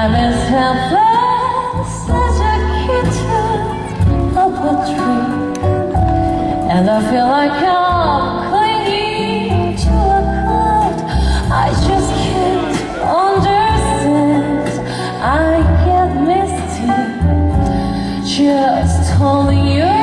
I'm as helpless as a kitten up a tree, and I feel like I'm clinging to a cloud. I just can't understand. I get misty just holding your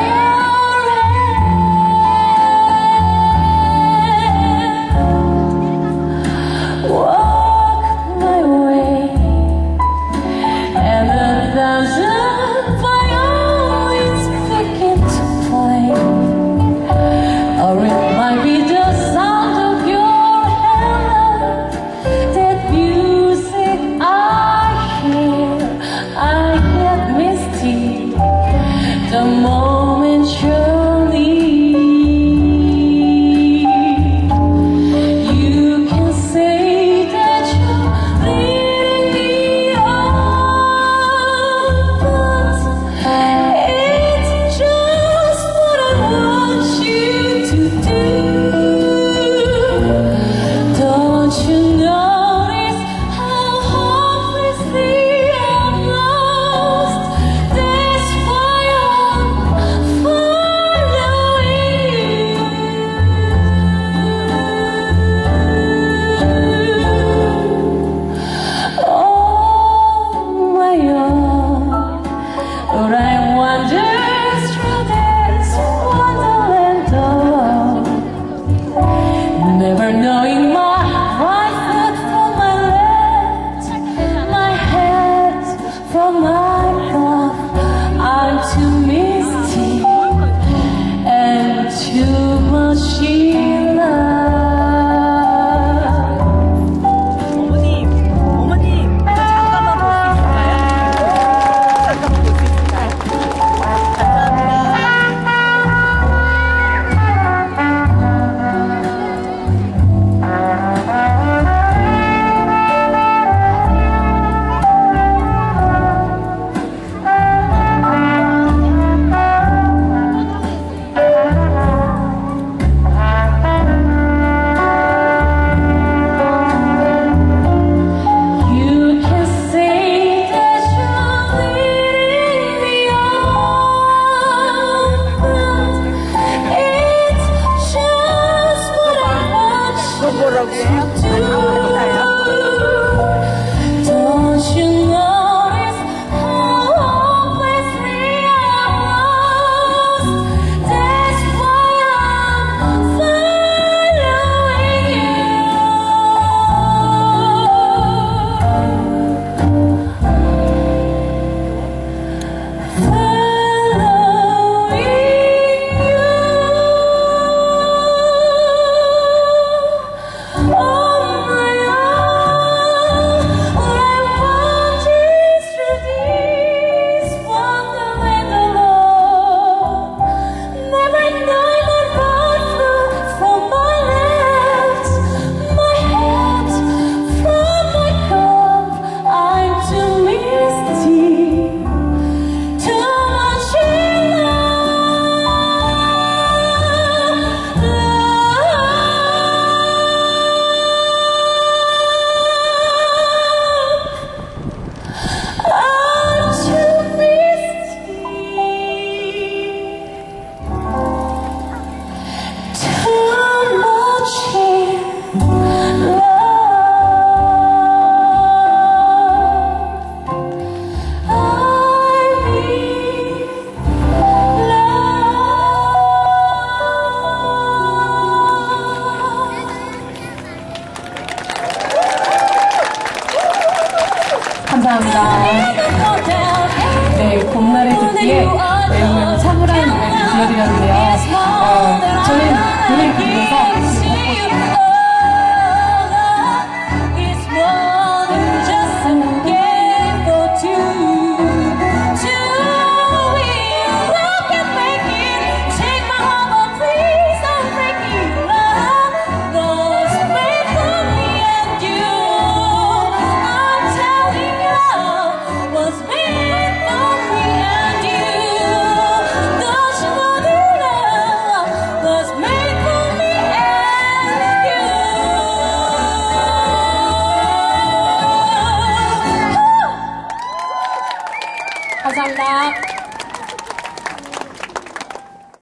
the moment you leave. You can say that you're leading me on, but it's just what I want you to do. Don't you notice how hopelessly I'm lost? That's why never knowing my right foot from my left, my head from my glove. I'm too misty and too much in love. 어머님, 잠깐만 볼 수 있을까요? 잠깐만 볼 수 있을까요? Don't you notice how hopelessly I'm lost? That's why I'm following you. 감사합니다. 네, 봄날의 듣기에 내용을 차분한 노래를 들려드렸는데요. 저는 오늘 부르면서 Was made for me and you. 감사합니다.